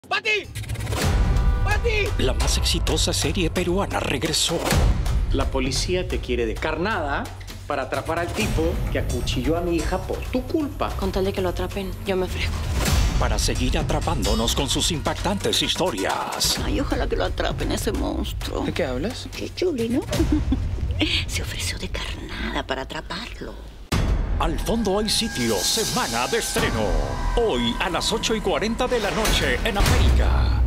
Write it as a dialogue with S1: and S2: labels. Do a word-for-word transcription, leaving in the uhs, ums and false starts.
S1: ¡Pati! ¡Pati!
S2: La más exitosa serie peruana regresó.
S3: La policía te quiere de carnada para atrapar al tipo que acuchilló a mi hija por tu culpa.
S4: Con tal de que lo atrapen, yo me ofrezco.
S2: Para seguir atrapándonos con sus impactantes historias.
S5: Ay, ojalá que lo atrapen ese monstruo.
S1: ¿De qué hablas?
S5: Chichuli, ¿no? Se ofreció de carnada para atraparlo.
S2: Al fondo hay sitio, semana de estreno. Hoy a las ocho y cuarenta de la noche en América.